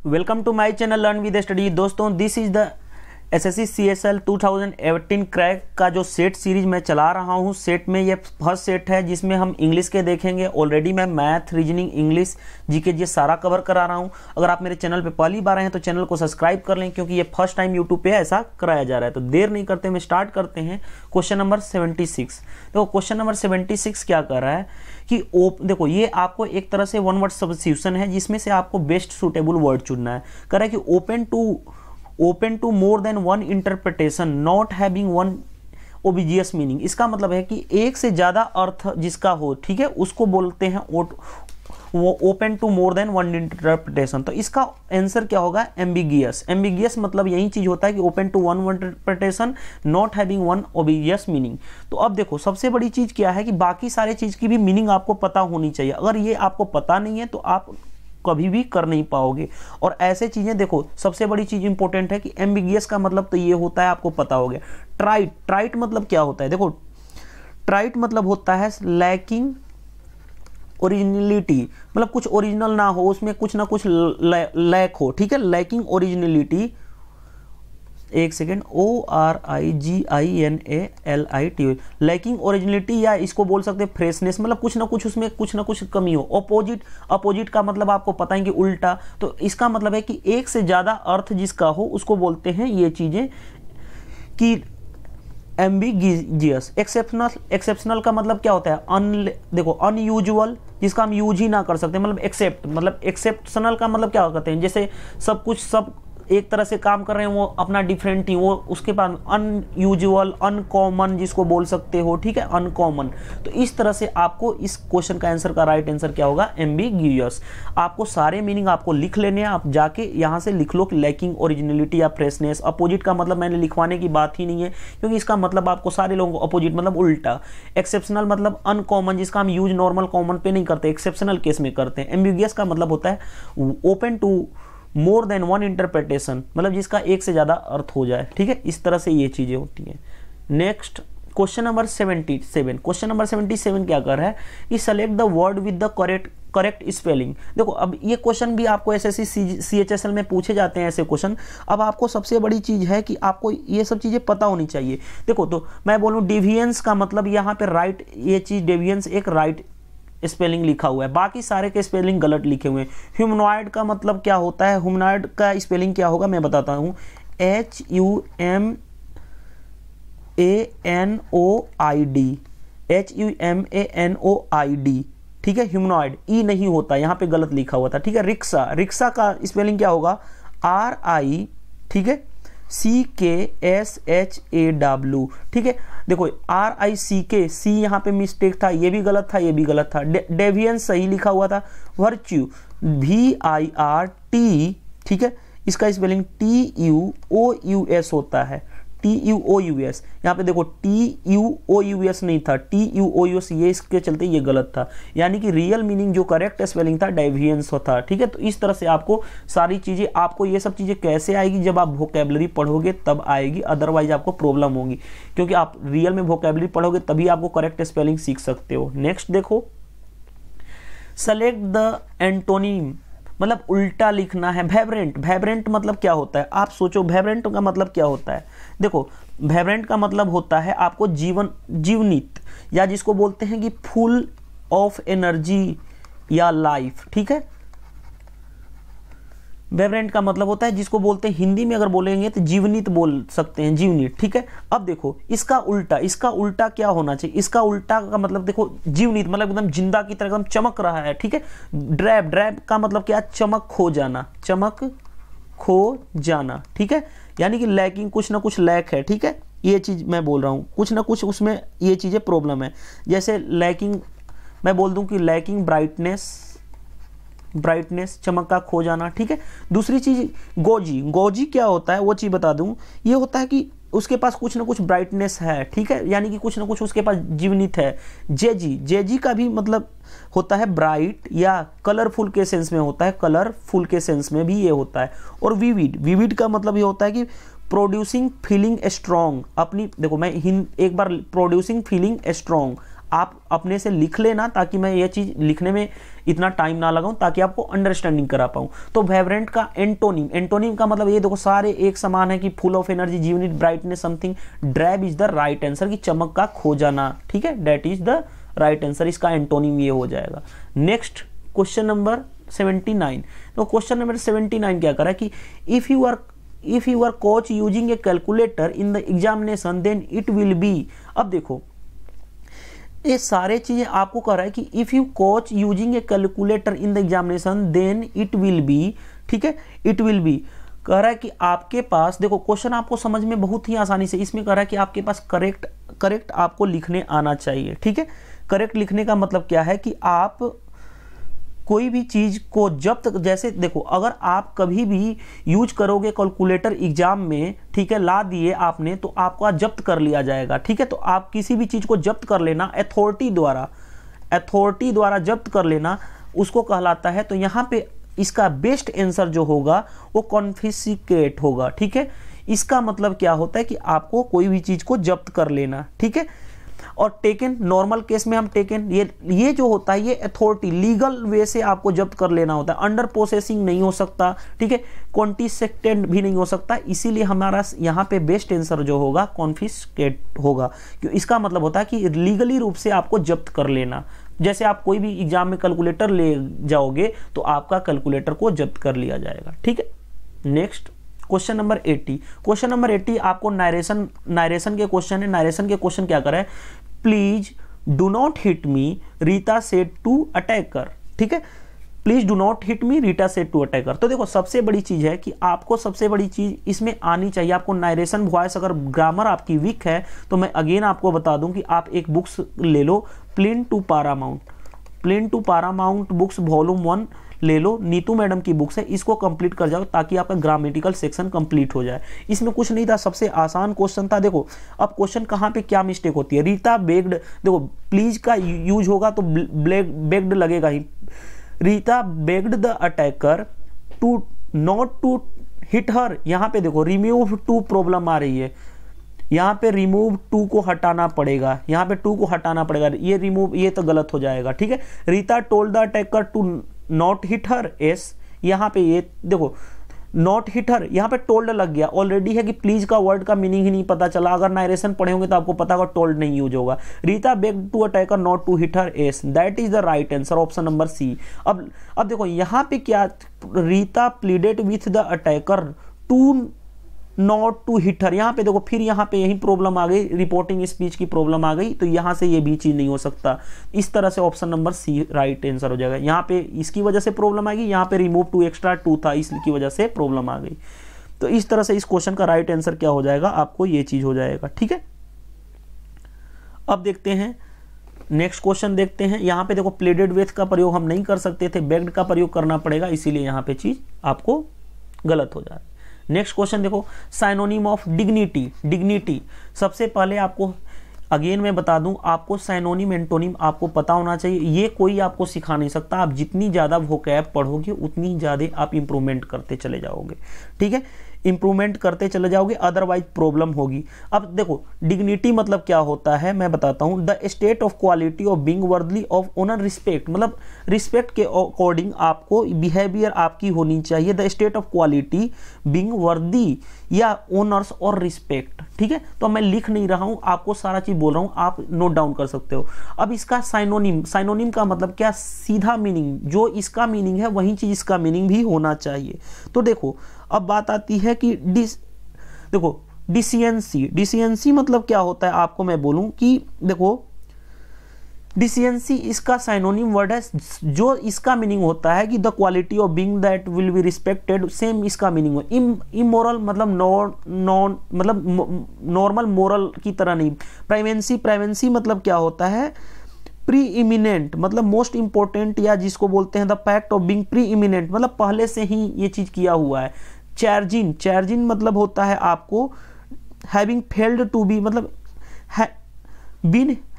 Welcome to my channel learn with study. दोस्तों, this is the SSC CSL 2018 crack का जो set series मैं चला रहा हूं। सेट में ये फर्स्ट सेट है जिसमें हम इंग्लिश के देखेंगे। ऑलरेडी मैं मैथ, रीजनिंग, इंग्लिश, जीके ये सारा कवर करा रहा हूं। अगर आप मेरे चैनल पे पहली बार आए हैं तो चैनल को सब्सक्राइब कर लें, क्योंकि ये फर्स्ट टाइम यूट्यूब पे ऐसा कराया जा रहा है। तो देर नहीं करते हम स्टार्ट करते हैं। Question number 76। तो क्वेश्चन नंबर 76 क्या कर रहा है कि देखो, ये आपको एक तरह से वन वर्ड सब्स्टिट्यूशन है जिसमें से आपको बेस्ट सूटेबल वर्ड चुनना है। कह रहा है कि open to more than one interpretation not having one obvious meaning. इसका मतलब है कि एक से ज्यादा अर्थ जिसका हो, ठीक है, उसको बोलते हैं open to more than one interpretation. तो इसका आंसर क्या होगा? एम्बिगियस। एम्बिगियस मतलब यही चीज होता है कि open to one interpretation not having one obvious meaning. तो अब देखो, सबसे बड़ी चीज क्या है कि बाकी सारे चीज की भी मीनिंग आपको पता होनी चाहिए। अगर ये आपको पता नहीं है तो आप कभी भी कर नहीं पाओगे। और ऐसे चीजें देखो, सबसे बड़ी चीज इंपॉर्टेंट है कि एम्बिगियस का मतलब तो ये होता है, आपको पता हो गया। ट्राइट मतलब क्या होता है? देखो, ट्राइट मतलब होता है लैकिंग ओरिजिनलिटी, मतलब कुछ ओरिजिनल ना हो, उसमें कुछ ना कुछ लैक हो, ठीक है, लैकिंग ओरिजिनलिटी। एक सेकेंड, ORIGINALITY, लैकिंग ओरिजिनलिटी, या इसको बोल सकते हैं फ्रेशनेस, मतलब कुछ ना कुछ उसमें कुछ ना कुछ कमी हो। अपोजिट का मतलब आपको पता है कि उल्टा। तो इसका मतलब है कि एक से ज्यादा अर्थ जिसका हो उसको बोलते हैं ये चीजें कि एम्बिगियस। एक्सेप्शनल का मतलब क्या होता है? देखो, अनयूजुअल, जिसका हम यूज ही ना कर सकते, मतलब एक्सेप्शनल का मतलब क्या कहते हैं? जैसे सब एक तरह से काम कर रहे हैं, वो अपना डिफरेंट ही, वो उसके पास अनयूजुअल, अनकॉमन जिसको बोल सकते हो, ठीक है, अनकॉमन। तो इस तरह से आपको इस क्वेश्चन का आंसर का राइट आंसर क्या होगा? एम्बिगियस। आपको सारे मीनिंग आपको लिख लेने हैं। आप जाके यहाँ से लिख लो कि लैकिंग ओरिजिनलिटी या फ्रेशनेस। अपोजिट का मतलब मैंने लिखवाने की बात ही नहीं है, क्योंकि इसका मतलब आपको सारे लोगों को अपोजिट मतलब उल्टा। एक्सेप्शनल मतलब अनकॉमन, जिसका हम यूज नॉर्मल कॉमन पे नहीं करते, एक्सेप्शनल केस में करते हैं। एम्बिगियस का मतलब होता है open to more than one interpretation, मतलब जिसका एक से ज्यादा अर्थ हो जाए, ठीक है। इस तरह से ये चीजें होती हैं। Next question number 77। Question number 77 क्या कर रहा है कि select the word with the correct spelling. देखो, अब ये क्वेश्चन भी आपको एसएससी CHSL में पूछे जाते हैं ऐसे क्वेश्चन। अब आपको सबसे बड़ी चीज है कि आपको ये सब चीजें पता होनी चाहिए। देखो, तो मैं बोलूं डेविएंस का मतलब यहाँ पे राइट, ये चीज डेविएंस एक राइट स्पेलिंग लिखा हुआ है, बाकी सारे के स्पेलिंग गलत लिखे हुए हैं। ह्यूमनॉइड का मतलब क्या होता है? ह्यूमनॉइड का स्पेलिंग क्या होगा मैं बताता हूं। HUMANOID, ठीक है, ह्यूमनॉइड। ई नहीं होता, यहां पे गलत लिखा हुआ था, ठीक है। रिक्शा का स्पेलिंग क्या होगा? RI, ठीक है, CKSHAW, ठीक है। देखो, RICK, सी यहाँ पे मिस्टेक था, ये भी गलत था, ये भी गलत था। डेविएंस सही लिखा हुआ था। वर्च्यू VIRT, ठीक है, इसका स्पेलिंग TUOUS होता है, TUOUS। यहाँ पे देखो TUOUS नहीं था, TUOUS, ये इसके चलते ये गलत था। यानी कि रियल मीनिंग जो करेक्ट स्पेलिंग था डेविएंस था, ठीक है। तो इस तरह से आपको सारी चीजें, आपको ये सब चीजें कैसे आएगी? जब आप वोकैबुलरी पढ़ोगे तब आएगी, अदरवाइज आपको प्रॉब्लम होगी, क्योंकि आप रियल में वोकैबुलरी पढ़ोगे तभी आपको करेक्ट स्पेलिंग सीख सकते हो। नेक्स्ट देखो, सेलेक्ट द एंटोनिम, मतलब उल्टा लिखना है। वाइब्रेंट मतलब क्या होता है? आप सोचो, वाइब्रेंट का मतलब क्या होता है? देखो, वाइब्रेंट का मतलब होता है आपको जीवनित, या जिसको बोलते हैं कि फुल ऑफ एनर्जी या लाइफ, ठीक है। वाइब्रेंट का मतलब होता है जिसको बोलते हैं, हिंदी में अगर बोलेंगे तो जीवनित बोल सकते हैं, जीवनित, ठीक है। अब देखो, इसका उल्टा क्या होना चाहिए? इसका उल्टा का मतलब देखो, जीवनित मतलब एकदम जिंदा की तरह एकदम चमक रहा है, ठीक है। ड्रैब का मतलब क्या? चमक खो जाना, ठीक है। यानी कि लैकिंग, कुछ ना कुछ लैक है, ठीक है। ये चीज मैं बोल रहा हूं, कुछ ना कुछ उसमें ये चीजें प्रॉब्लम है। जैसे लैकिंग, मैं बोल दूं कि लैकिंग ब्राइटनेस, चमक का खो जाना, ठीक है। दूसरी चीज गोजी क्या होता है? वो चीज बता दूं, ये होता है कि उसके पास कुछ ना कुछ ब्राइटनेस है, ठीक है, यानी कि कुछ ना कुछ उसके पास जीवनित है। जेजी का भी मतलब होता है ब्राइट या कलरफुल के सेंस में होता है, कलरफुल के सेंस में भी ये होता है। और विविड का मतलब ये होता है कि प्रोड्यूसिंग फीलिंग स्ट्रॉन्ग। अपनी देखो, मैं एक बार प्रोड्यूसिंग फीलिंग स्ट्रॉन्ग, आप अपने से लिख लेना ताकि मैं ये चीज़ लिखने में इतना टाइम ना लगाऊं, ताकि आपको अंडरस्टैंडिंग करा पाऊं। तो वाइब्रेंट का एंटोनिम, एंटोनिम का मतलब ये देखो सारे एक समान है कि फुल ऑफ एनर्जी, जीवनिट, brightness, something. Drab is the right answer, की चमक का खो जाना, ठीक है, that is the right answer, इसका एंटोनिम ये हो जाएगा। Next question number 79। तो क्वेश्चन नंबर 79 क्या करा कि if you are caught using a calculator in the examination then it will be. अब देखो ये सारे चीजें आपको कह रहा है कि if you caught using a calculator in the examination then it will be, ठीक है, इट विल बी कह रहा है कि आपके पास, देखो क्वेश्चन आपको समझ में बहुत ही आसानी से, इसमें कह रहा है कि आपके पास करेक्ट आपको लिखने आना चाहिए, ठीक है। करेक्ट लिखने का मतलब क्या है कि आप कोई भी चीज को जब तक, जैसे देखो अगर आप कभी भी यूज करोगे कैलकुलेटर एग्जाम में, ठीक है, ला दिए आपने तो आपका जब्त कर लिया जाएगा, ठीक है। तो आप किसी भी चीज को जब्त कर लेना अथॉरिटी द्वारा जब्त कर लेना उसको कहलाता है। तो यहाँ पे इसका बेस्ट आंसर जो होगा वो कॉन्फिस्केट होगा, ठीक है। इसका मतलब क्या होता है कि आपको कोई भी चीज को जब्त कर लेना, ठीक है। और टेकन, नॉर्मल केस में हम टेकन, ये जो होता है ये अथॉरिटी लीगल वे से आपको जब्त कर लेना होता है। अंडर प्रोसेसिंग नहीं हो सकता, ठीक है, कॉन्फिस्केटेड भी नहीं हो सकता। इसीलिए हमारा यहाँ पे बेस्ट आंसर जो होगा कॉन्फिस्केट होगा, क्योंकि इसका मतलब होता है कि लीगली रूप से आपको जब्त कर लेना। जैसे आप कोई भी एग्जाम में कैलकुलेटर ले जाओगे तो आपका कैलकुलेटर को जब्त कर लिया जाएगा, ठीक है। Next question number 80। Question number 80 आपको नारेशन के क्वेश्चन है। नारेशन के क्वेश्चन क्या कर रहा है, please do not hit me, Rita said to attacker, ठीक है। Please do not hit me, Rita said to attacker. तो देखो सबसे बड़ी चीज है कि आपको सबसे बड़ी चीज इसमें आनी चाहिए आपको नारेशन वॉइस। अगर ग्रामर आपकी वीक है तो मैं अगेन आपको बता दूं कि आप एक बुक्स ले लो, plinth to paramount books volume 1 ले लो, नीतू मैडम की बुक्स है, इसको कंप्लीट कर जाओ ताकि आपका ग्रामेटिकल सेक्शन कंप्लीट हो जाए। इसमें कुछ नहीं था, सबसे आसान क्वेश्चन था। देखो अब क्वेश्चन कहाँ पे क्या मिस्टेक होती है, रीता बेग्ड, देखो प्लीज का यूज होगा तो बेग्ड लगेगा ही। Rita begged the attacker to not to hit her, यहाँ पे देखो रिमूव टू प्रॉब्लम आ रही है, यहाँ पे रिमूव टू को हटाना पड़ेगा, यहाँ पे टू को हटाना पड़ेगा, ये रिमूव, ये तो गलत हो जाएगा, ठीक है। Rita told the attacker to not hit her, yes, यहाँ पे ये देखो नॉट हिट हर, यहाँ पे टोल्ड लग गया, ऑलरेडी है कि प्लीज का वर्ड का मीनिंग ही नहीं पता चला। अगर नारेशन पढ़े होंगे तो आपको पता होगा टोल्ड नहीं यूज होगा। Rita begged to attacker not to hit her, yes, that is the right answer, option number C. अब देखो यहाँ पे क्या, Rita pleaded with the attacker to not to hit her, यहाँ पे देखो फिर यहाँ पे यही प्रॉब्लम आ गई, रिपोर्टिंग स्पीच की प्रॉब्लम आ गई, तो यहाँ से ये भी चीज नहीं हो सकता। इस तरह से option number C right answer हो जाएगा। यहाँ पे इसकी वजह से प्रॉब्लम आएगी, यहाँ पे रिमूव टू एक्स्ट्रा टू था इसकी वजह से प्रॉब्लम आ गई। तो इस तरह से इस क्वेश्चन का राइट आंसर क्या हो जाएगा, आपको ये चीज हो जाएगा, ठीक है। अब देखते हैं नेक्स्ट क्वेश्चन देखते हैं। यहाँ पे देखो प्लेडेड विथ का प्रयोग हम नहीं कर सकते थे, बेग्ड का प्रयोग करना पड़ेगा, इसीलिए यहाँ पे चीज आपको गलत हो जा रही है। नेक्स्ट क्वेश्चन देखो, साइनोनिम ऑफ डिग्निटी। डिग्निटी सबसे पहले आपको अगेन मैं बता दूं, आपको साइनोनिम एंटोनिम आपको पता होना चाहिए। ये कोई आपको सिखा नहीं सकता, आप जितनी ज़्यादा वोकैब पढ़ोगे उतनी ज़्यादा आप इंप्रूवमेंट करते चले जाओगे, ठीक है, इंप्रूवमेंट करते चले जाओगे, अदरवाइज प्रॉब्लम होगी। अब देखो डिग्निटी मतलब क्या होता है मैं बताता हूँ, the state of quality of being worthy of honour respect, मतलब रिस्पेक्ट के अकॉर्डिंग आपको बिहेवियर आपकी होनी चाहिए। The state of quality being worthy या ऑनर्स और रिस्पेक्ट, ठीक है। तो मैं लिख नहीं रहा हूं, आपको सारा चीज बोल रहा हूं, आप नोट डाउन कर सकते हो। अब इसका साइनोनिम, साइनोनिम का मतलब क्या, सीधा मीनिंग, जो इसका मीनिंग है वही चीज इसका मीनिंग भी होना चाहिए। तो देखो अब बात आती है कि देखो डिसिएंसी, डिसिएंसी मतलब क्या होता है, आपको मैं बोलूं कि देखो डिसिएंसी इसका साइनोनिम वर्ड है, जो इसका मीनिंग होता है कि the quality of being that will be respected, same इसका मीनिंग है। इमोरल मतलब नॉन मतलब नॉर्मल मोरल की तरह नहीं। प्राइवेंसी, प्राइवेंसी मतलब क्या होता है, प्री इमिनेंट मतलब मोस्ट इंपॉर्टेंट, या जिसको बोलते हैं the fact of being preeminent मतलब पहले से ही ये चीज किया हुआ है। चैर्जिन, चैर्जिन मतलब होता है आपको हैविंग फेल्ड टू बी, मतलब बीन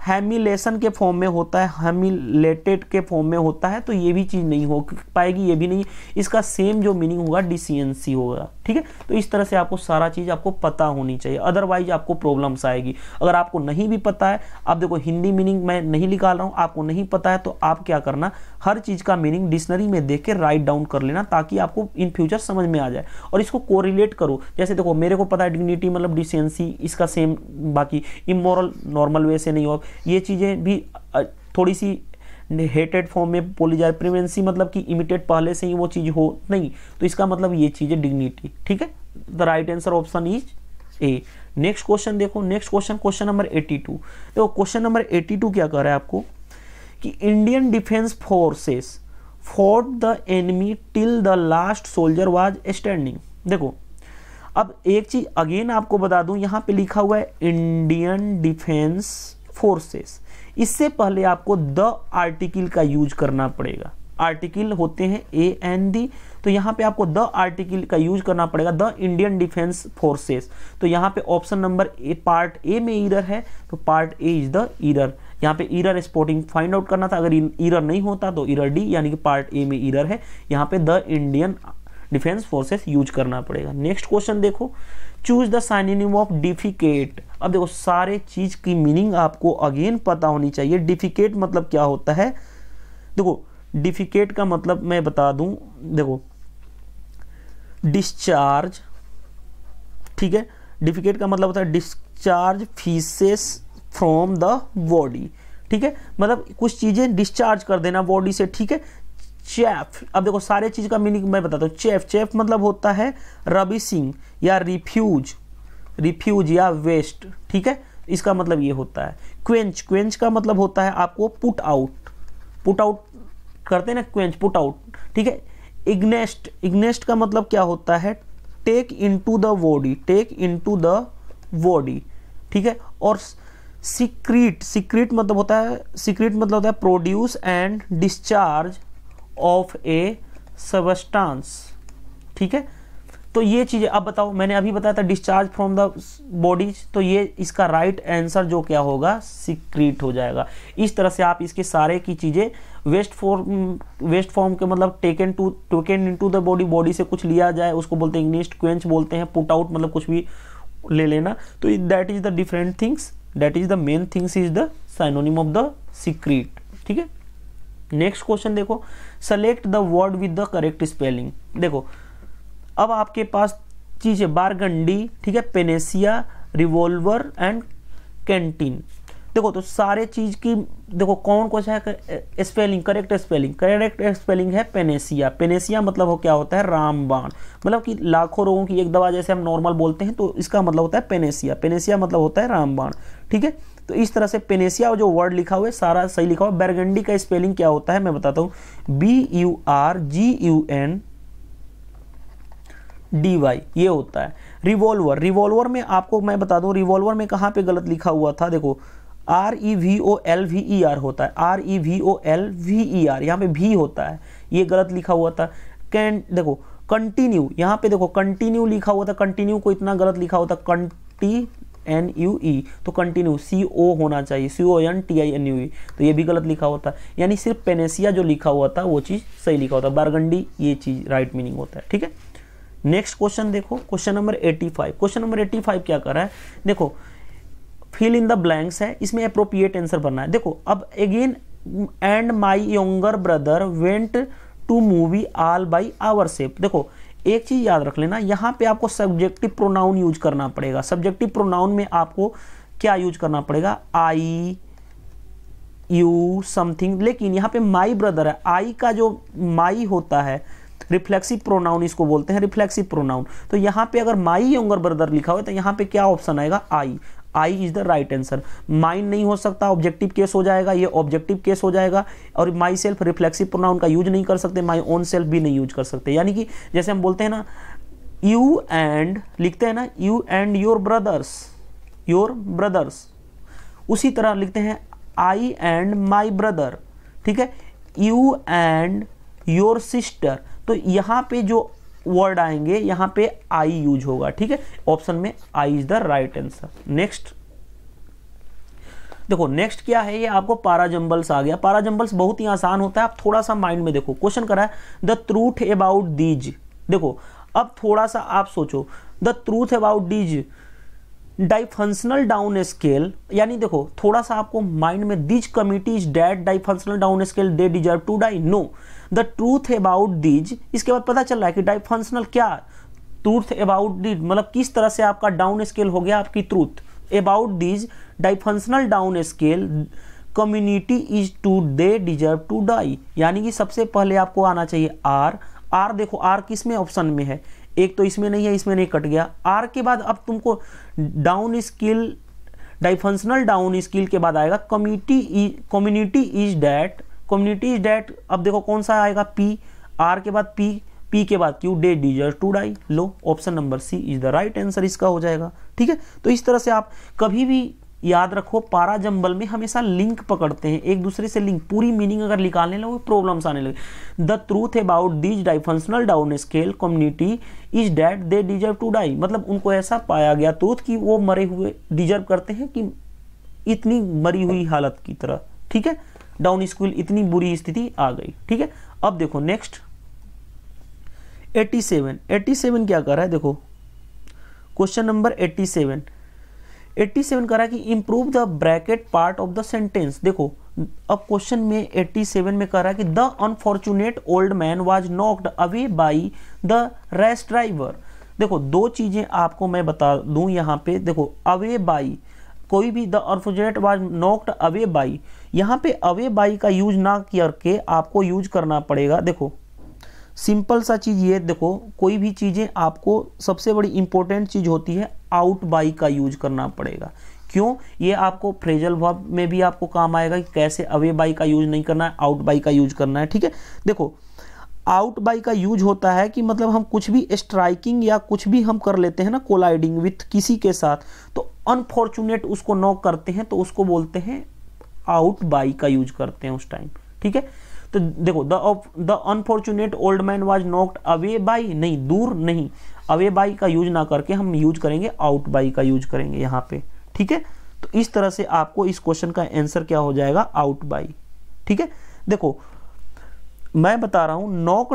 हैमिलेशन के फॉर्म में होता है, हैमिलेटेड के फॉर्म में होता है, तो ये भी चीज़ नहीं हो पाएगी, ये भी नहीं, इसका सेम जो मीनिंग होगा डिसिएंसी होगा। ठीक है, तो इस तरह से आपको सारा चीज़ आपको पता होनी चाहिए, अदरवाइज आपको प्रॉब्लम्स आएगी। अगर आपको नहीं भी पता है, आप देखो हिंदी मीनिंग मैं नहीं निकाल रहा हूँ, आपको नहीं पता है तो आप क्या करना, हर चीज़ का मीनिंग डिक्शनरी में देख के राइट डाउन कर लेना, ताकि आपको इन फ्यूचर समझ में आ जाए। और इसको कोरिलेट करो, जैसे देखो मेरे को पता है डिग्निटी मतलब डिसेंसी, इसका सेम बाकी इमोरल नॉर्मल वे से नहीं हो, ये चीज़ें भी थोड़ी सी हेटेड फॉर्म में बोली जाए। प्रिवेंसी मतलब कि इमिटेड पहले से ही वो चीज़ हो नहीं, तो इसका मतलब ये चीज़ है डिग्निटी। ठीक है, the right answer option is A. Next question देखो, नेक्स्ट क्वेश्चन, क्वेश्चन नंबर 82। देखो क्वेश्चन नंबर 82 क्या कह रहा है आपको कि Indian defence forces fought the enemy till the last soldier was standing. देखो अब एक चीज अगेन आपको बता दूं, यहां पे लिखा हुआ है इंडियन डिफेंस फोर्सेस, इससे पहले आपको द आर्टिकल का यूज करना पड़ेगा। आर्टिकल होते हैं ए एन दी, तो यहाँ पे आपको द आर्टिकल का यूज करना पड़ेगा, द इंडियन डिफेंस फोर्सेस। तो यहाँ पे option number A part A में ईरर है, तो part A is the error. यहाँ पे ईरर स्पॉटिंग फाइंड आउट करना था, अगर ईरर नहीं होता तो ईरर डी, यानी कि पार्ट ए में ईरर है, यहाँ पे the Indian defence forces use करना पड़ेगा। नेक्स्ट क्वेश्चन देखो, choose the synonym of defecate. अब देखो सारे चीज की मीनिंग आपको अगेन पता होनी चाहिए। डिफिकेट मतलब क्या होता है, देखो डिफिकेट का मतलब मैं बता दूं, देखो डिस्चार्ज, ठीक है, डिफिकेट का मतलब होता है discharge faeces from the body. ठीक है, मतलब कुछ चीजें डिस्चार्ज कर देना बॉडी से। ठीक है, चेफ, अब देखो सारे चीज का मीनिंग मैं बताता हूँ। चेफ, चेफ मतलब होता है रबिशिंग या रिफ्यूज, रिफ्यूज या वेस्ट। ठीक है, इसका मतलब ये होता है। क्वेंच, क्वेंच का मतलब होता है आपको पुट आउट, पुट आउट करते हैं ना, क्वेंच पुट आउट। ठीक है, इग्नेस्ट, इग्नेस्ट का मतलब क्या होता है, take into the body, take into the body. ठीक है, और सीक्रेट, सीक्रेट मतलब होता है, सीक्रेट मतलब होता है produce and discharge of a substance. ठीक है, तो ये चीजें अब बताओ, मैंने अभी बताया था डिस्चार्ज फ्रॉम द बॉडीज, तो ये इसका राइट आंसर जो क्या होगा, सीक्रेट हो जाएगा। इस तरह से आप इसके सारे की चीजें वेस्ट फॉर्म के मतलब taken into the body, body से कुछ लिया जाए उसको बोलते हैं इग्निस्ट, क्वेंच बोलते हैं, पुट आउट मतलब कुछ भी ले लेना। तो that is the different things, that is the main things is the synonym of the secrete. ठीक है, नेक्स्ट क्वेश्चन देखो, select the word with the correct spelling. देखो अब आपके पास चीज है बारगंडी, ठीक है, पेनेसिया, रिवॉल्वर एंड कैंटीन। देखो तो सारे चीज की देखो कौन कौन सा है spelling, correct spelling, correct spelling है पेनेसिया। पेनेसिया मतलब हो क्या होता है, रामबाण, मतलब कि लाखों रोगों की एक दवा जैसे हम नॉर्मल बोलते हैं, तो इसका मतलब होता है पेनेसिया। पेनेसिया मतलब होता है रामबाण। ठीक है, तो इस तरह से पेनेसिया जो वर्ड लिखा हुआ है सारा सही लिखा हुआ है। बैरगंडी का स्पेलिंग क्या होता है मैं बताता हूँ, BURGUNDY ये होता है। रिवॉल्वर, रिवॉल्वर में आपको मैं बता दूं, रिवॉल्वर में कहां पे गलत लिखा हुआ था, देखो REVOLVER होता है, REVOLVER, यहाँ पे भी होता है, ये गलत लिखा हुआ था। कैन, देखो कंटिन्यू, यहाँ पे देखो कंटिन्यू लिखा हुआ था, कंटिन्यू को इतना गलत लिखा हुआ था, CONTINUE, तो कंटिन्यू CO होना चाहिए, CONTINUE, तो ये भी गलत लिखा हुआ था। यानी सिर्फ पेनेसिया जो लिखा हुआ था वो चीज सही लिखा होता है, बारगंडी ये चीज राइट मीनिंग होता है। ठीक है, नेक्स्ट क्वेश्चन देखो, क्वेश्चन नंबर 85। क्वेश्चन नंबर 85 क्या कर रहा है, देखो फिल इन द ब्लैंक्स है, इसमें अप्रोप्रिएट आंसर भरना है। देखो अब again, and my younger brother went to movie all by our self. देखो एक चीज याद रख लेना, यहाँ पे आपको सब्जेक्टिव प्रोनाउन यूज करना पड़ेगा। सब्जेक्टिव प्रोनाउन में आपको क्या यूज करना पड़ेगा, आई, यू, समथिंग, लेकिन यहाँ पे माई ब्रदर है, आई का जो माई होता है रिफ्लेक्सिव प्रोनाउन इसको बोलते हैं, रिफ्लेक्सिव प्रोनाउन। तो यहाँ पे अगर माई यंगर ब्रदर लिखा हुआ है तो यहाँ पे क्या ऑप्शन आएगा, I. I is the right answer. Mine नहीं हो सकता, ऑब्जेक्टिव केस हो जाएगा, ये ऑब्जेक्टिव केस हो जाएगा। और माई सेल्फ रिफ्लेक्सिव प्रोनाउन का यूज नहीं कर सकते, माई ओन सेल्फ भी नहीं यूज कर सकते। यानी कि जैसे हम बोलते हैं ना यू एंड, लिखते हैं ना you and your brothers, your brothers, उसी तरह लिखते हैं आई एंड माई ब्रदर। ठीक है, यू एंड योर सिस्टर, तो यहाँ पे जो वर्ड आएंगे यहाँ पे आई यूज होगा। ठीक है, ऑप्शन में I is the right answer. Next देखो नेक्स्ट क्या है, ये आपको पाराजम्बल्स आ गया। पाराजम्बल्स बहुत ही आसान होता है, आप थोड़ा सा माइंड में देखो। क्वेश्चन करा है द ट्रूथ अबाउट दीज। देखो अब थोड़ा सा आप सोचो, the truth about these dysfunctional downscale, यानी देखो थोड़ा सा आपको माइंड में, these committees that dysfunctional downscale they deserve to die. No, the truth about these, इसके बाद पता चल रहा है कि डाइफंक्शनल क्या, ट्रूथ अबाउट दीज मतलब किस तरह से आपका डाउन स्केल हो गया आपकी truth. About these dysfunctional downscale community is to they deserve to die, यानी कि सबसे पहले आपको आना चाहिए आर। आर देखो आर किस में ऑप्शन में है, एक तो इसमें नहीं है, इसमें नहीं, कट गया। आर के बाद अब तुमको downscale, dysfunctional downscale के बाद आएगा community is that. Community is that, अब देखो कौन सा आएगा, पी। आर के बाद पी, पी के बाद Q, they deserve to die. लो option number C is the right answer इसका हो जाएगा। ठीक है, तो इस तरह से आप कभी भी याद रखो, पाराजंबल में हमेशा लिंक पकड़ते हैं एक दूसरे से, लिंक पूरी मीनिंग अगर निकालने लगो प्रॉब्लम्स आने लगे। The truth about these dysfunctional downscale community is that they deserve to die, मतलब उनको ऐसा पाया गया ट्रूथ कि वो मरे हुए डिजर्व करते हैं कि इतनी मरी हुई हालत की तरह। ठीक है, डाउन स्केल इतनी बुरी स्थिति आ गई। ठीक है, अब देखो नेक्स्ट 87 क्या कर रहा है, देखो क्वेश्चन नंबर 87 करा कि improve the bracket part of the sentence. देखो अब क्वेश्चन में 87 में करा कि the unfortunate old man was knocked away by the rash driver. देखो दो चीजें आपको मैं बता दूं यहाँ पे, देखो अवे बाय, कोई भी the unfortunate was knocked away by, यहाँ पे अवे बाय का यूज ना करके आपको यूज करना पड़ेगा। देखो सिंपल सा चीज ये, देखो कोई भी चीजें आपको सबसे बड़ी इंपॉर्टेंट चीज होती है आउट बाई का यूज करना पड़ेगा। क्यों, ये आपको फ्रेजल वर्ब में भी आपको काम आएगा कि कैसे अवे बाई का यूज नहीं करना है, आउट बाई का यूज करना है। ठीक है, देखो आउट बाई का यूज होता है कि मतलब हम कुछ भी स्ट्राइकिंग या कुछ भी हम कर लेते हैं ना, कोलाइडिंग विथ किसी के साथ, तो अनफॉर्चुनेट उसको नॉक करते हैं तो उसको बोलते हैं आउट बाई का यूज करते हैं उस टाइम। ठीक है, तो देखो the unfortunate old man was knocked away by, नहीं दूर नहीं, अवे बाई का यूज ना करके हम यूज करेंगे आउट बाई का यूज करेंगे यहाँ पे। ठीक है, तो इस तरह से आपको इस क्वेश्चन का आंसर क्या हो जाएगा, आउट बाई। ठीक है, देखो मैं बता रहा हूं,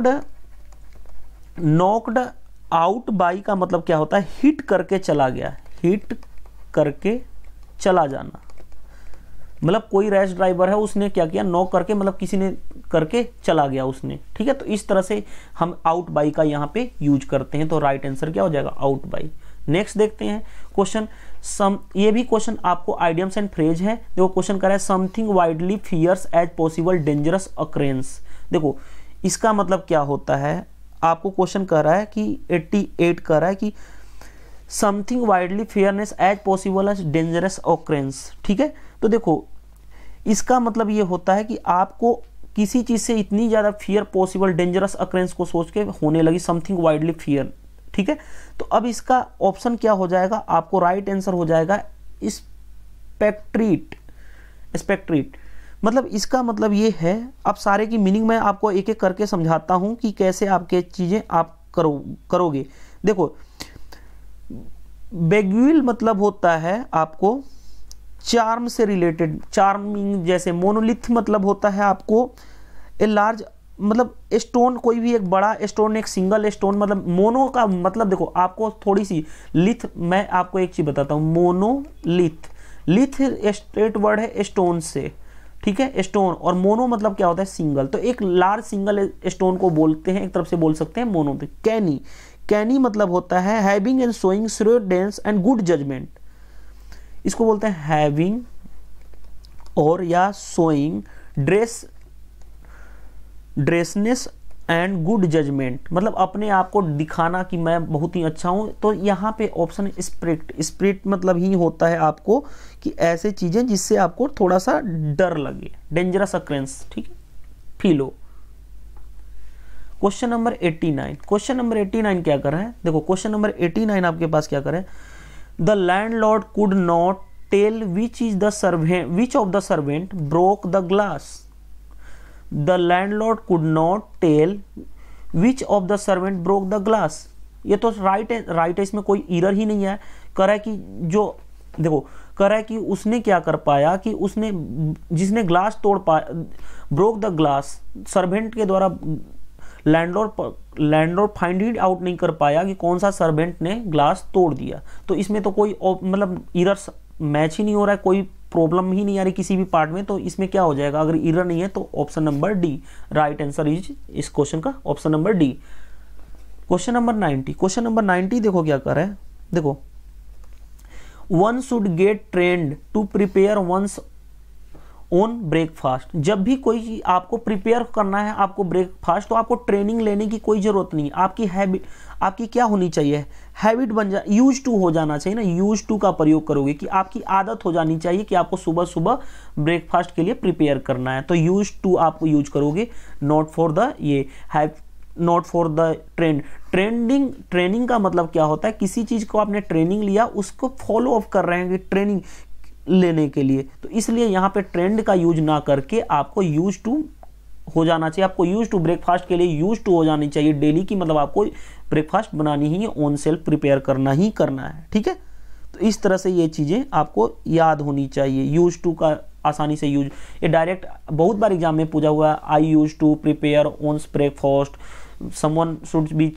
नॉक्ड आउट बाई का मतलब क्या होता है, हिट करके चला गया, हिट करके चला जाना। मतलब कोई रैश ड्राइवर है, उसने क्या किया, नॉक करके, मतलब किसी ने करके चला गया उसने। ठीक है, तो इस तरह से हम आउट बाई का यहाँ पे यूज करते हैं, तो राइट आंसर क्या हो जाएगा, आउट बाई। नेक्स्ट देखते हैं क्वेश्चन, ये भी क्वेश्चन आपको आइडियम्स एंड फ्रेज है। देखो क्वेश्चन कर रहा है something widely fierce as possible dangerous occurrence. देखो इसका मतलब क्या होता है, आपको क्वेश्चन कर रहा है कि 88 कर रहा है कि something widely fairness as possible as dangerous occurrence. ठीक है, तो देखो इसका मतलब ये होता है कि आपको किसी चीज से इतनी ज्यादा फियर पॉसिबल डेंजरस अक्रेंस को सोच के होने लगी, समथिंग वाइडली फियर। ठीक है, तो अब इसका ऑप्शन क्या हो जाएगा, आपको राइट आंसर हो जाएगा स्पेक्ट्रीट। स्पेक्ट्रीट मतलब इसका मतलब ये है, अब सारे की मीनिंग मैं आपको एक एक करके समझाता हूं कि कैसे आपके चीजें आप करोगे। देखो बेग्यूल मतलब होता है आपको चार्म से रिलेटेड, चार्मिंग जैसे। मोनोलिथ मतलब होता है आपको ए लार्ज, मतलब स्टोन, कोई भी एक बड़ा स्टोन, एक सिंगल स्टोन। मतलब मोनो का मतलब देखो आपको थोड़ी सी लिथ, मैं आपको एक चीज बताता हूँ, मोनोलिथ, लिथ स्ट्रेट वर्ड है स्टोन से। ठीक है, स्टोन, और मोनो मतलब क्या होता है, सिंगल। तो एक लार्ज सिंगल स्टोन को बोलते हैं, एक तरफ से बोल सकते हैं मोनो। कैनी, कैनी मतलब होता है having and showing shrewdness and good judgement, इसको बोलते हैं हैविंग और या showing shrewdness and good judgement, मतलब अपने आप को दिखाना कि मैं बहुत ही अच्छा हूं। तो यहाँ पे ऑप्शन स्प्रिट, स्प्रिट मतलब ही होता है आपको कि ऐसे चीजें जिससे आपको थोड़ा सा डर लगे, डेंजरस अक्रेंस। ठीक है, फील हो। क्वेश्चन नंबर 89, क्वेश्चन नंबर 89 क्या कर रहा है, देखो क्वेश्चन नंबर 89 आपके पास क्या कर रहा है, the landlord could not tell which of the servant broke the glass. The landlord could not tell which of the servant broke the glass. ये तो राइट है, इसमें कोई एरर ही नहीं है। कह रहा है कि जो, देखो कह रहा है कि उसने क्या कर पाया कि उसने जिसने ग्लास तोड़ पाया, ब्रोक द ग्लास, सर्वेंट के द्वारा लैंडलॉर्ड फाइंड इट आउट नहीं कर पाया कि कौन सा सर्वेंट ने ग्लास तोड़ दिया। तो इसमें तो कोई मतलब एरर मैच ही नहीं हो रहा है, कोई प्रॉब्लम ही नहीं आ रही किसी भी पार्ट में, तो इसमें क्या हो जाएगा, अगर एरर नहीं है तो option number D right answer is इस क्वेश्चन का option number D. Question number 90, question number 90 देखो क्या कर रहा है, देखो one should get trained to prepare one's own breakfast. जब भी कोई आपको प्रिपेयर करना है आपको ब्रेकफास्ट, तो आपको ट्रेनिंग लेने की कोई जरूरत नहीं, आपकी हैबिट, आपकी क्या होनी चाहिए, हैबिट बन जा, यूज टू हो जाना चाहिए ना, यूज टू का प्रयोग करोगे कि आपकी आदत हो जानी चाहिए कि आपको सुबह सुबह ब्रेकफास्ट के लिए प्रिपेयर करना है, तो यूज टू आपको यूज करोगे, नॉट फॉर द ये have, not for the trained. Training का मतलब क्या होता है, किसी चीज को आपने ट्रेनिंग लिया उसको फॉलो अप कर रहे हैं कि ट्रेनिंग लेने के लिए, तो इसलिए यहाँ पे ट्रेंड का यूज ना करके आपको यूज टू हो जाना चाहिए, आपको यूज टू ब्रेकफास्ट के लिए यूज टू हो जानी चाहिए डेली की, मतलब आपको ब्रेकफास्ट बनानी ही है, ओन सेल्फ प्रिपेयर करना ही करना है, ठीक है। तो इस तरह से ये चीजें आपको याद होनी चाहिए, यूज टू का आसानी से यूज, ये डायरेक्ट बहुत बार एग्जाम में पूछा हुआ है, I use to prepare one's breakfast, someone should be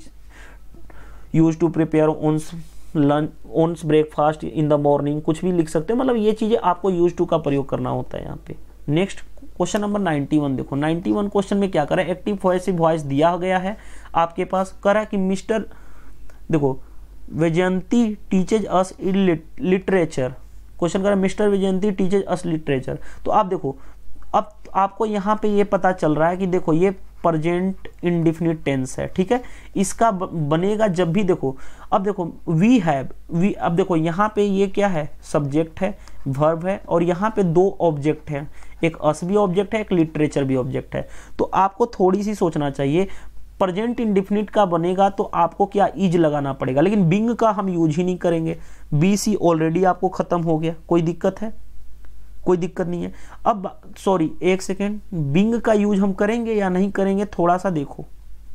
use to prepare one's lunch one's breakfast in the morning, कुछ भी लिख सकते हो, मतलब ये चीजें आपको यूज टू का प्रयोग करना होता है यहाँ पे। नेक्स्ट क्वेश्चन नंबर 91 देखो, 91 क्वेश्चन में क्या करा है, एक्टिव पॉसेसिव वॉइस दिया गया है आपके पास, करा कि मिस्टर देखो Vaijayanti teaches us literature, question करा mister Vaijayanti teaches us literature. तो आप देखो अब आपको यहाँ पे ये पता चल रहा है कि देखो ये प्रेजेंट इंडेफिनिट टेंस है, ठीक है, इसका बनेगा जब भी देखो, अब देखो वी हैव, वी, अब देखो यहाँ पे ये क्या है, सब्जेक्ट है, वर्ब है, और यहाँ पे दो ऑब्जेक्ट है, एक अस भी ऑब्जेक्ट है, एक लिटरेचर भी ऑब्जेक्ट है, तो आपको थोड़ी सी सोचना चाहिए, प्रेजेंट इंडेफिनिट का बनेगा तो आपको क्या इज लगाना पड़ेगा, लेकिन बिंग का हम यूज ही नहीं करेंगे, बी सी ऑलरेडी आपको खत्म हो गया, कोई दिक्कत है, कोई दिक्कत नहीं है। अब सॉरी एक सेकेंड, बिंग का यूज हम करेंगे या नहीं करेंगे, थोड़ा सा देखो,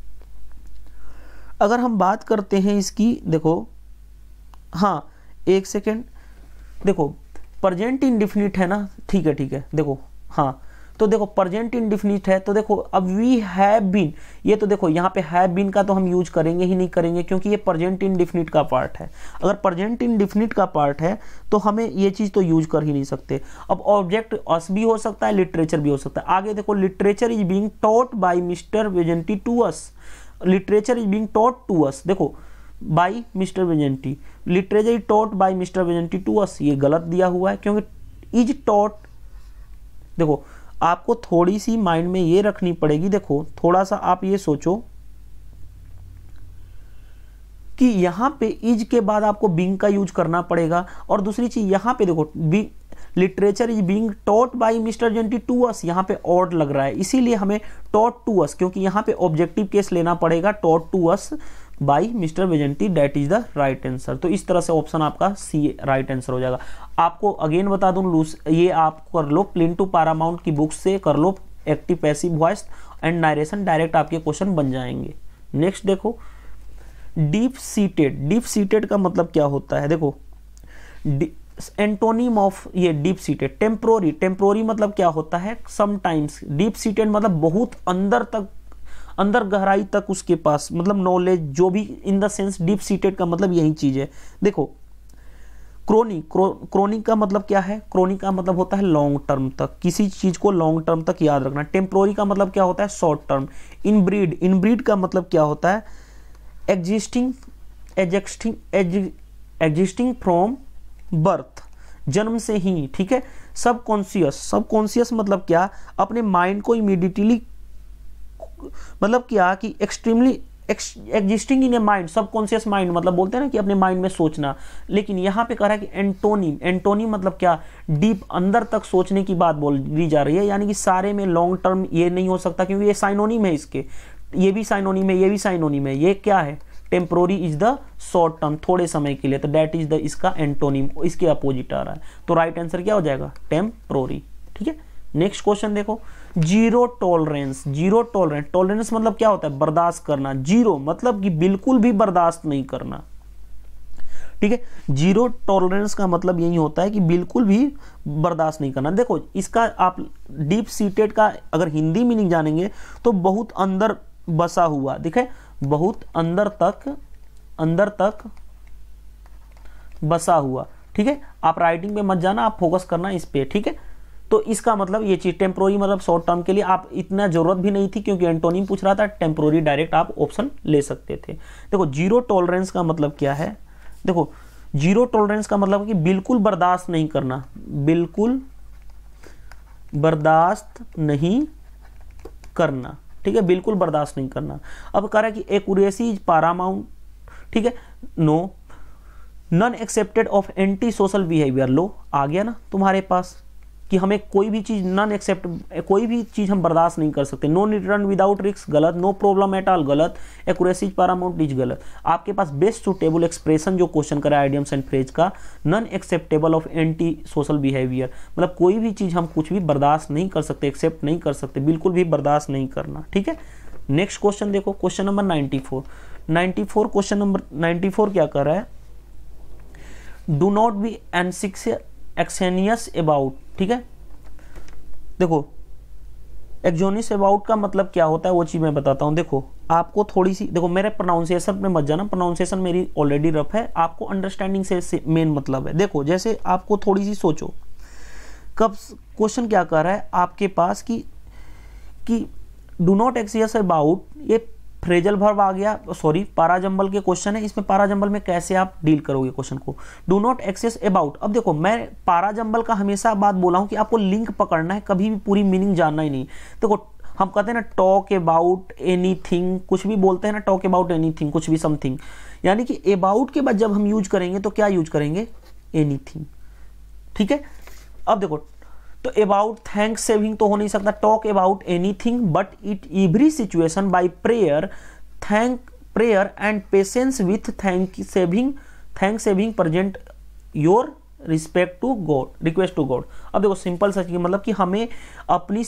अगर हम बात करते हैं इसकी, देखो हाँ एक सेकेंड, देखो प्रेजेंट इंडेफिनिट है ना, ठीक है ठीक है, देखो हाँ, तो देखो प्रेजेंट इंडेफिनिट है, तो देखो अब वी हैव बीन, ये तो देखो यहाँ पे हैव बीन का तो हम यूज करेंगे ही नहीं करेंगे, क्योंकि ये प्रेजेंट इंडेफिनिट का पार्ट है, अगर प्रेजेंट इंडेफिनिट का पार्ट है तो हमें ये चीज तो यूज कर ही नहीं सकते। अब ऑब्जेक्ट अस भी हो सकता है, लिटरेचर भी हो सकता है, आगे देखो literature is being taught by mister Vaijayanti to us, literature is being taught to us, देखो by mister Vaijayanti, literature is taught by mister Vaijayanti to us, ये गलत दिया हुआ है क्योंकि इज टॉट, देखो आपको थोड़ी सी माइंड में ये रखनी पड़ेगी, देखो थोड़ा सा आप ये सोचो कि यहां पे इज के बाद आपको बिंग का यूज करना पड़ेगा, और दूसरी चीज यहां पे देखो literature is being taught by mister Vaijayanti to us, यहां पे ऑड लग रहा है, इसीलिए हमें टॉट टू अस, क्योंकि यहां पे ऑब्जेक्टिव केस लेना पड़ेगा, taught to us by mister Vaijayanti, that is the right answer. तो इस तरह से ऑप्शन आपका सी राइट आंसर हो जाएगा। आपको अगेन बता दूं, ये आप कर लो प्लिंटू पैरामाउंट की बुक से कर लो, active passive voice and narration, direct आपके क्वेश्चन बन जाएंगे। नेक्स्ट देखो डीप सीटेड, डीप सीटेड का मतलब क्या होता है, देखो एंटोनिम ऑफ ये डीप सीटेड, टेम्पोरी, टेम्पोरी मतलब क्या होता है, समटाइम्स, डीप सीटेड मतलब बहुत अंदर तक, अंदर गहराई तक उसके पास, मतलब नॉलेज जो भी, in the sense deep seated का मतलब यही चीज है। देखो क्रोनिक, क्रोनिक का मतलब क्या है, क्रोनिक का मतलब होता है लॉन्ग टर्म तक, किसी चीज को लॉन्ग टर्म तक याद रखना। टेम्पोरी का मतलब क्या होता है, शॉर्ट टर्म। इनब्रीड, इनब्रीड का मतलब क्या होता है, एग्जिस्टिंग फ्रॉम बर्थ, जन्म से ही, ठीक है। सबकॉन्शियस, सबकॉन्शियस मतलब क्या, अपने माइंड को इमीडिएटली, मतलब क्या कि extremely existing in a mind, subconscious mind मतलब बोलते हैं ना कि अपने माइंड में सोचना, लेकिन यहां पे कह रहा है कि एंटोनिम, एंटोनिम मतलब क्या, डीप अंदर तक सोचने की बात बोली जा रही है, यानी कि सारे में लॉन्ग टर्म ये नहीं हो सकता, क्योंकि ये साइनोनिम है, इसके ये भी साइनोनिम है, ये भी साइनोनिम है, ये क्या है, temporary is the short term, थोड़े समय के लिए, तो दैट इज द इसका एंटोनिम, इसके अपोजिट आ रहा है, तो राइट आंसर क्या हो जाएगा, टेम्पोरी, ठीक है। नेक्स्ट क्वेश्चन देखो, zero tolerance, zero tolerance, tolerance मतलब क्या होता है, बर्दाश्त करना, जीरो मतलब कि बिल्कुल भी बर्दाश्त नहीं करना, ठीक है। जीरो टॉलरेंस का मतलब यही होता है कि बिल्कुल भी बर्दाश्त नहीं करना। देखो इसका आप डीप सीटेड का अगर हिंदी मीनिंग जानेंगे तो बहुत अंदर बसा हुआ, दिखे बहुत अंदर तक बसा हुआ, ठीक है। आप राइटिंग पे मत जाना, आप फोकस करना इस पे, ठीक है। तो इसका मतलब ये चीज टेम्पोररी मतलब शॉर्ट टर्म के लिए आप इतना जरूरत भी नहीं थी क्योंकि एंटोनिम पूछ रहा था, टेम्पोररी डायरेक्ट आप ऑप्शन ले सकते थे। देखो जीरो टॉलरेंस का मतलब क्या है, देखो जीरो टॉलरेंस का मतलब कि बिल्कुल बर्दाश्त नहीं करना, बिल्कुल बर्दाश्त नहीं करना, ठीक है, बिल्कुल बर्दाश्त नहीं करना। अब कह रहा है कि एक्यूरेसी इज पारामाउंट, ठीक है। No non accepted of anti social behaviour, लो आ गया ना तुम्हारे पास कि हमें कोई भी चीज नॉन एक्सेप्ट, कोई भी चीज हम बर्दाश्त नहीं कर सकते। नो रिटर्न विदाउट रिस्क गलत, नो प्रॉब्लम एट ऑल गलत, एक्यूरेसी पैरामाउंट इज गलत। आपके पास बेस्ट सुटेबल एक्सप्रेशन जो क्वेश्चन करा आइडियम्स एंड फ्रेज का, non acceptable of anti social behaviour, मतलब कोई भी चीज हम कुछ भी बर्दाश्त नहीं कर सकते, एक्सेप्ट नहीं कर सकते, बिल्कुल भी बर्दाश्त नहीं करना, ठीक है। नेक्स्ट क्वेश्चन देखो, क्वेश्चन नंबर 94 क्वेश्चन नंबर 94 क्या कर रहा है, डू नॉट बी एक्सेनियस अबाउट, ठीक है। देखो एक्जोनियस अबाउट का मतलब क्या होता है वो चीज मैं बताता हूं। देखो आपको थोड़ी सी, देखो मेरे प्रोनाउंसिएशन में मत जाना, प्रोनाउंसिएशन मेरी ऑलरेडी रफ है, आपको अंडरस्टैंडिंग से मेन मतलब है। देखो जैसे आपको थोड़ी सी सोचो, कब क्वेश्चन क्या कर रहा है आपके पास कि डू नॉट एक्सियस अबाउट, ये फ्रेजल वर्ब आ गया, सॉरी पाराजंबल के क्वेश्चन है, इसमें पाराजंबल में कैसे आप डील करोगे क्वेश्चन को। डू नॉट एक्सेस अबाउट, अब देखो मैं पाराजंबल का हमेशा बात बोला हूं कि आपको लिंक पकड़ना है, कभी भी पूरी मीनिंग जानना ही नहीं। देखो हम कहते हैं ना टॉक अबाउट एनीथिंग, कुछ भी बोलते हैं ना, टॉक अबाउट एनीथिंग, कुछ भी समथिंग, यानी कि अबाउट के बाद जब हम यूज करेंगे तो क्या यूज करेंगे, एनीथिंग, ठीक है। अब देखो तो अबाउट थैंक्स सेविंग तो हो नहीं सकता, talk about anything but it every situation by prayer and patience with thank saving present your respect to God, request to God. अब देखो सिंपल सा मतलब कि हमें अपनी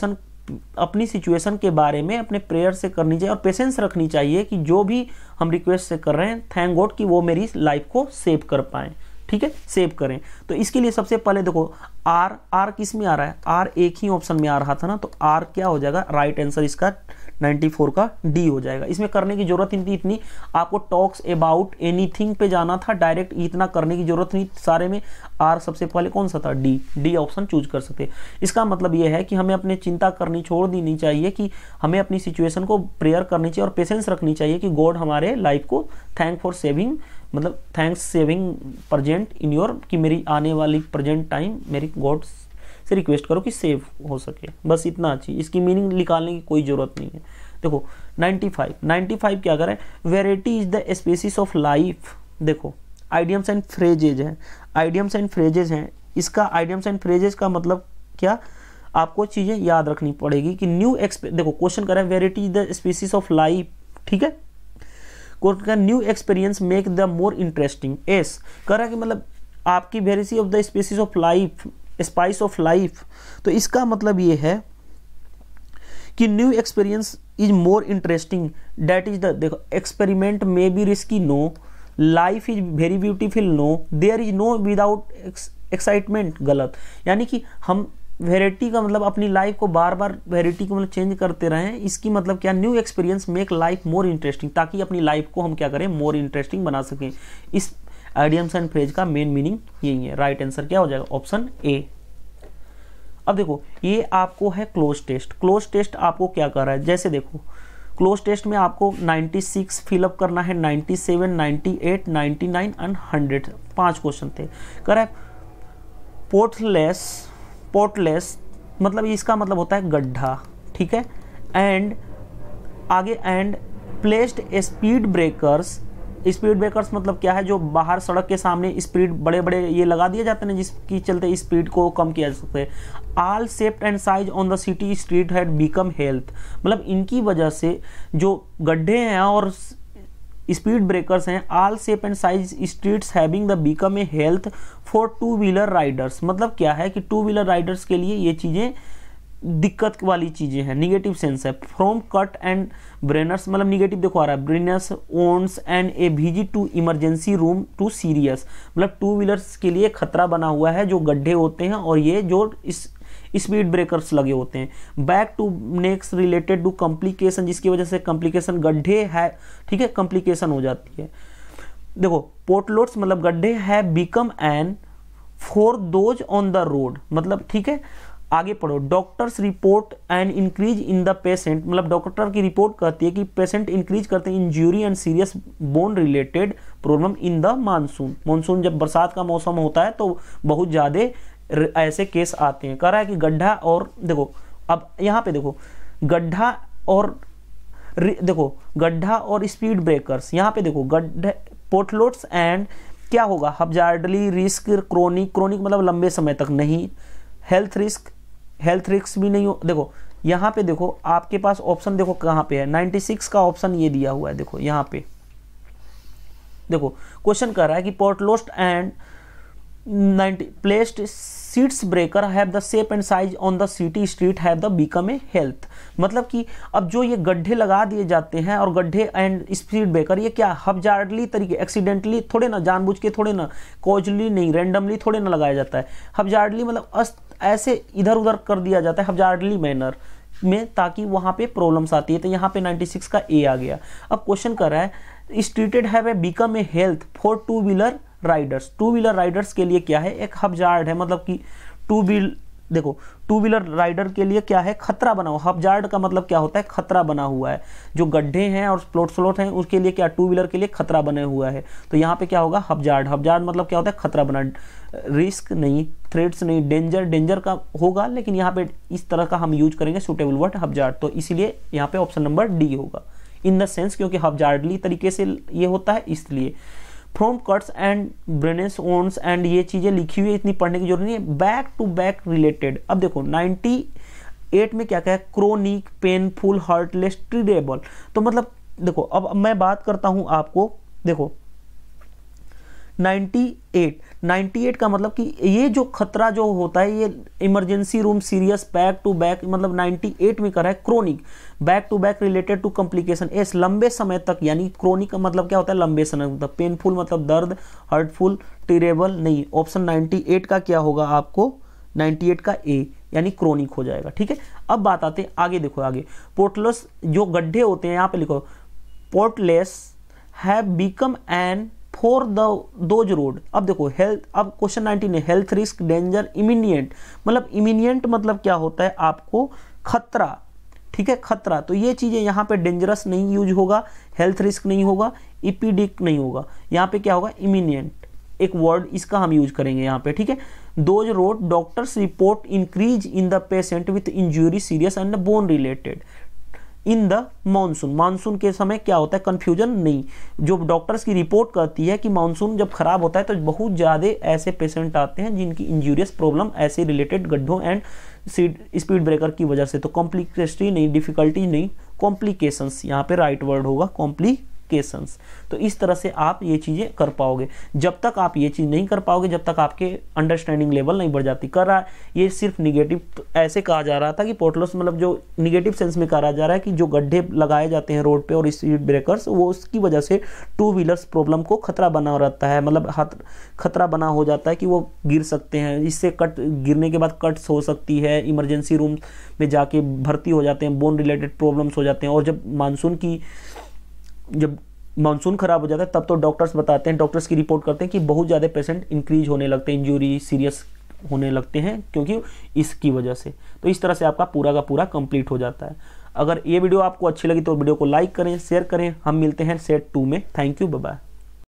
सिचुएशन के बारे में अपने प्रेयर से करनी चाहिए और पेशेंस रखनी चाहिए कि जो भी हम रिक्वेस्ट से कर रहे हैं, थैंक गॉड कि वो मेरी लाइफ को सेव कर पाए, ठीक है, सेव करें। तो इसके लिए सबसे पहले देखो आर किस में आ रहा है, आर एक ही ऑप्शन में आ रहा था ना, तो आर क्या हो जाएगा, राइट आंसर इसका 94 का डी हो जाएगा। इसमें करने की जरूरत नहीं थी इतनी, आपको टॉक्स अबाउट एनीथिंग पे जाना था डायरेक्ट, इतना करने की जरूरत नहीं, सारे में आर सबसे पहले कौन सा था, डी ऑप्शन चूज कर सकते। इसका मतलब यह है कि हमें अपने चिंता करनी छोड़ देनी चाहिए, कि हमें अपनी सिचुएशन को प्रेयर करनी चाहिए और पेशेंस रखनी चाहिए कि गॉड हमारे लाइफ को थैंक फॉर सेविंग, मतलब thanks saving present in your, कि मेरी आने वाली प्रेजेंट टाइम मेरी गॉड से रिक्वेस्ट करो कि सेव हो सके, बस इतना अच्छी, इसकी मीनिंग निकालने की कोई जरूरत नहीं है। देखो 95 क्या कर रहा है, variety is the species of life. देखो आइडियम्स एंड फ्रेजेज हैं, आइडियम्स एंड फ्रेजेज हैं, इसका आइडियम्स एंड फ्रेजेज का मतलब क्या, आपको चीजें याद रखनी पड़ेगी कि देखो क्वेश्चन कर रहा है variety is the species of life, ठीक है, new experience make the more interesting. एस कह रहा है कि मतलब आपकी variety of the species of life, spice of life, तो इसका मतलब ये है कि new experience is more interesting, that is the, देखो experiment may be risky, no, life is very beautiful, no, there is no without excitement, गलत। यानी कि हम वेराइटी का मतलब अपनी लाइफ को बार बार वेराइटी को मतलब चेंज करते रहें, इसकी मतलब क्या, new experience make life more interesting, ताकि अपनी लाइफ को हम क्या करें, मोर इंटरेस्टिंग बना सकें। इस आइडियम्स एंड फ्रेज का मेन मीनिंग यही है। राइट आंसर क्या हो जाएगा, ऑप्शन ए। अब देखो ये आपको है क्लोज टेस्ट, क्लोज टेस्ट आपको क्या कर रहा है, जैसे देखो क्लोज टेस्ट में आपको 96 फिलअप करना है, 97, 98, 99 एंड 100, 5 क्वेश्चन थे। कर रहा है पोर्टलेस मतलब इसका मतलब होता है गड्ढा, ठीक है, एंड आगे एंड प्लेस्ड स्पीड ब्रेकर्स मतलब क्या है, जो बाहर सड़क के सामने स्पीड बड़े बड़े ये लगा दिए जाते हैं जिसकी चलते स्पीड को कम किया जा सकता है। All shape and size on the city street had become health, मतलब इनकी वजह से जो गड्ढे हैं और स्पीड ब्रेकर्स हैं, all shape and size streets having the become a health for two wheeler riders, मतलब क्या है कि टू व्हीलर राइडर्स के लिए ये चीज़ें दिक्कत वाली चीजें हैं, निगेटिव सेंस है। फ्रॉम कट एंड ब्रेनर्स, मतलब निगेटिव देखो आ रहा है, brainers ones and a visit to emergency room to serious, मतलब टू व्हीलर्स के लिए खतरा बना हुआ है, जो गड्ढे होते हैं और ये जो इस स्पीड ब्रेकर्स लगे होते हैं। Back to next related to complication, जिसकी वजह से कॉम्प्लिकेशन गड्ढे है, ठीक है, कॉम्प्लिकेशन हो जाती है। देखो पोर्टलोट्स मतलब गड्ढे है become an for those on the road, मतलब ठीक है, आगे पढ़ो। Doctors report and increase in the patient, मतलब डॉक्टर की रिपोर्ट कहती है कि पेशेंट इंक्रीज करते हैं injury and serious bone related problem in the monsoon. Monsoon जब बरसात का मौसम होता है तो बहुत ज़्यादा ऐसे केस आते हैं। कह रहा है कि गड्ढा और देखो, अब यहाँ पे देखो गड्ढा और देखो गड्ढा और स्पीड ब्रेकर्स, यहाँ पे देखो गड्ढे पोर्टलोट्स एंड क्या होगा, हजार्डली रिस्क, क्रोनिक, क्रोनिक मतलब लंबे समय तक नहीं, हेल्थ रिस्क भी नहीं हो। देखो यहाँ पे देखो आपके पास ऑप्शन देखो कहाँ पे है, 96 का ऑप्शन ये दिया हुआ है। देखो यहाँ पे देखो क्वेश्चन कर रहा है कि potholes and 90 placed seats breaker have the shape and size on the city street have the become a health, मतलब कि अब जो ये गड्ढे लगा दिए जाते हैं और गड्ढे एंड स्पीड ब्रेकर ये क्या हबजार्डली तरीके, एक्सीडेंटली थोड़े ना, जानबूझ के थोड़े ना, कॉजली नहीं, रैंडमली थोड़े ना लगाया जाता है। हबजार्डली मतलब ऐसे इधर उधर कर दिया जाता है हबजार्डली मैनर में, ताकि वहां पे प्रॉब्लम्स आती है। तो यहाँ पे 96 का ए आ गया। अब क्वेश्चन कर रहा है streets have a become a health for two wheeler riders, two wheeler riders के लिए क्या है, एक हबजार्ड है, मतलब कि देखो टू व्हीलर राइडर के लिए क्या है, खतरा बना हुआ। हबजार्ड का मतलब क्या होता है, खतरा बना हुआ है। जो गड्ढे हैं और स्लोट हैं उसके लिए क्या, टू व्हीलर के लिए खतरा बने हुआ है। तो यहाँ पे क्या होगा, हबजार्ड। हबजार्ड मतलब क्या होता है, खतरा बना, रिस्क नहीं, थ्रेट्स नहीं, डेंजर का होगा, लेकिन यहाँ पे इस तरह का हम यूज करेंगे सुटेबल वर्ड हबजार्ड। तो इसीलिए यहाँ पे ऑप्शन नंबर डी होगा, इन द सेंस, क्योंकि हबजार्डली तरीके से ये होता है इसलिए। From cuts and brains ones and ये चीजें लिखी हुई है, इतनी पढ़ने की जरूरत नहीं है। बैक टू बैक रिलेटेड, अब देखो 98 में क्या क्या है, क्रोनिक, पेनफुल, हार्टलेस, ट्रीडेबल। तो मतलब देखो अब मैं बात करता हूं आपको, देखो 98 का मतलब कि ये जो खतरा जो होता है ये emergency room serious back to back, मतलब 98 में कर रहा है chronic, back to back related to complication, एस लंबे समय तक, यानी क्रोनिक का मतलब क्या होता है, लंबे समय तक, पेनफुल मतलब दर्द, हर्टफुल, टेरेबल नहीं। ऑप्शन 98 का क्या होगा आपको, 98 का ए यानी क्रोनिक हो जाएगा। ठीक है, अब बात आते हैं आगे, देखो आगे पोर्टलेस जो गड्ढे होते हैं, यहाँ पे लिखो potholes have become an for those road. अब देखो हेल्थ, अब क्वेश्चन 19 है, हेल्थ रिस्क, डेंजर, इमिनिएंट, मतलब इमिनिएंट मतलब क्या होता है आपको, खतरा, ठीक है, खतरा। तो ये चीजें यहाँ पे डेंजरस नहीं यूज होगा, हेल्थ रिस्क नहीं होगा, इपीडिक नहीं होगा, यहाँ पे क्या होगा, इमिनिएंट एक वर्ड इसका हम यूज करेंगे यहाँ पे। ठीक है, those road doctors report increase in the patient with injury serious and bone related in the monsoon. Monsoon के समय क्या होता है, कंफ्यूजन नहीं, जो डॉक्टर्स की रिपोर्ट करती है कि मानसून जब खराब होता है तो बहुत ज़्यादा ऐसे पेशेंट आते हैं जिनकी इंजूरियस प्रॉब्लम ऐसे रिलेटेड गड्ढों एंड स्पीड ब्रेकर की वजह से। तो कॉम्प्लिकेशन नहीं, डिफिकल्टी नहीं, कॉम्प्लिकेशंस यहाँ पे राइट वर्ड होगा, कॉम्प्लिकेशंस। तो इस तरह से आप ये चीजें कर पाओगे। जब तक आप ये चीज नहीं कर पाओगे, जब तक आपके अंडरस्टैंडिंग लेवल नहीं बढ़ जाती। कर रहा है ये सिर्फ निगेटिव, ऐसे कहा जा रहा था कि पोर्टलेस मतलब जो निगेटिव सेंस में कहा जा रहा है कि जो गड्ढे लगाए जाते हैं रोड पे और स्पीड ब्रेकर्स, वो उसकी वजह से टू व्हीलर्स प्रॉब्लम को खतरा बना रहता है, मतलब खतरा बना हो जाता है कि वो गिर सकते हैं, इससे गिरने के बाद कट्स हो सकती है, इमरजेंसी रूम में जाके भर्ती हो जाते हैं, बोन रिलेटेड प्रॉब्लम्स हो जाते हैं। और जब मानसून खराब हो जाता है तब तो डॉक्टर्स बताते हैं, डॉक्टर्स की रिपोर्ट करते हैं कि बहुत ज़्यादा पेशेंट इंक्रीज होने लगते हैं, इंजरी सीरियस होने लगते हैं क्योंकि इसकी वजह से। तो इस तरह से आपका पूरा का पूरा कंप्लीट हो जाता है। अगर ये वीडियो आपको अच्छी लगी तो वीडियो को लाइक करें, शेयर करें। हम मिलते हैं सेट 2 में। Thank you, bye bye.